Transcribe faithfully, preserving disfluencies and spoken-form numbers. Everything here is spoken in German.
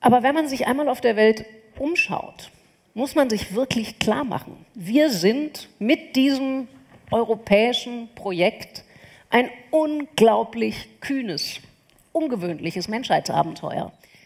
Aber wenn man sich einmal auf der Welt umschaut, muss man sich wirklich klar machen, wir sind mit diesem europäischen Projekt ein unglaublich kühnes, ungewöhnliches Menschheitsabenteuer.